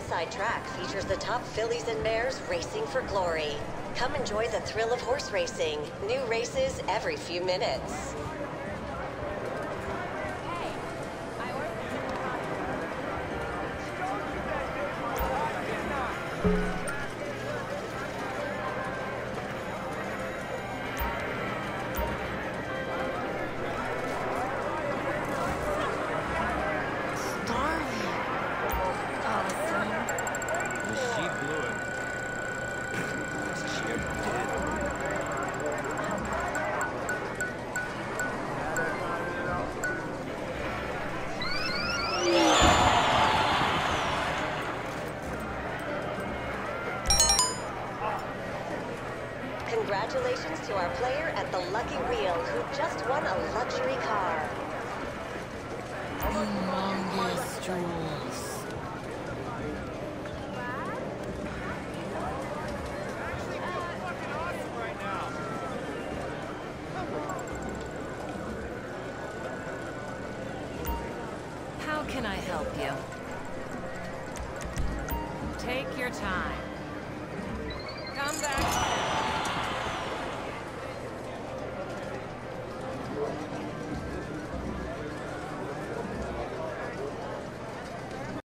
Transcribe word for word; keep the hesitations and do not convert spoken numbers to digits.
Westside Track features the top fillies and mares racing for glory. Come enjoy the thrill of horse racing. New races every few minutes. Congratulations to our player at the Lucky Wheel who just won a luxury car. Humongous jewels. How can I help you? Take your time. Come back.